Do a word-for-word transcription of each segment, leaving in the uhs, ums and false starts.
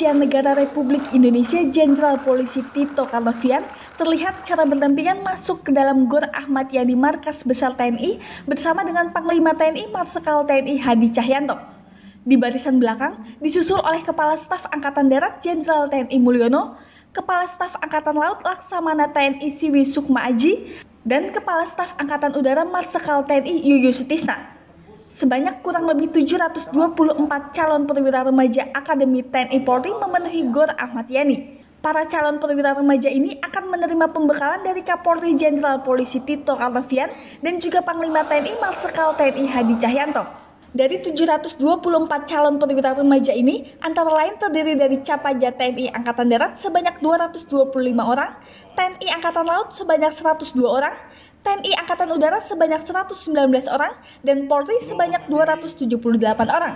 Kepolisian Negara Republik Indonesia Jenderal Polisi Tito Karnavian terlihat secara berdampingan masuk ke dalam Gor Ahmad Yani Markas Besar T N I bersama dengan Panglima T N I Marsikal T N I Hadi Cahyanto. Di barisan belakang disusul oleh Kepala Staf Angkatan Darat Jenderal T N I Mulyono, Kepala Staf Angkatan Laut Laksamana T N I Siwi Sukma Aji, dan Kepala Staf Angkatan Udara Marsikal T N I Yuyusutisna. Sebanyak kurang lebih tujuh ratus dua puluh empat calon perwira remaja Akademi T N I Polri memenuhi Gor Ahmad Yani. Para calon perwira remaja ini akan menerima pembekalan dari Kapolri Jenderal Polisi Tito Karnavian dan juga Panglima T N I Marsikal T N I Hadi Cahyanto. Dari tujuh ratus dua puluh empat calon perwira remaja ini, antara lain terdiri dari Capaja T N I Angkatan Darat sebanyak dua ratus dua puluh lima orang, T N I Angkatan Laut sebanyak seratus dua orang, T N I Angkatan Udara sebanyak seratus sembilan belas orang, dan Polri sebanyak dua ratus tujuh puluh delapan orang.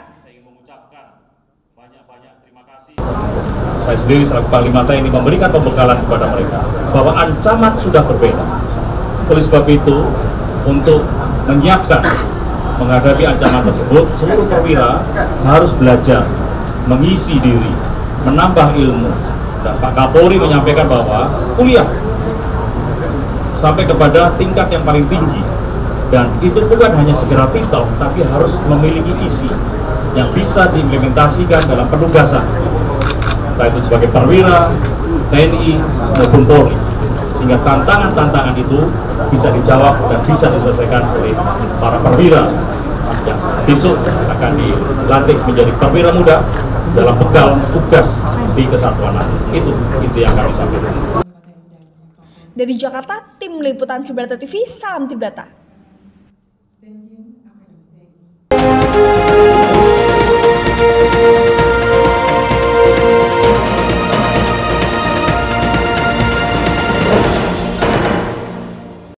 Saya sendiri selaku Panglima T N I memberikan pembekalan kepada mereka bahwa ancaman sudah berbeda. Oleh sebab itu, untuk menyiapkan menghadapi ancaman tersebut, seluruh perwira harus belajar, mengisi diri, menambah ilmu. Dan Pak Kapolri menyampaikan bahwa kuliah sampai kepada tingkat yang paling tinggi, dan itu bukan hanya segera titel, tapi harus memiliki isi yang bisa diimplementasikan dalam penugasan, entah itu sebagai perwira, T N I maupun Polri, sehingga tantangan-tantangan itu bisa dijawab dan bisa diselesaikan oleh para perwira yang besok akan dilantik menjadi perwira muda dalam bekal tugas di kesatuan. Itu itu yang kami sampaikan. Dari Jakarta, tim liputan Tribrata T V, salam Tribrata.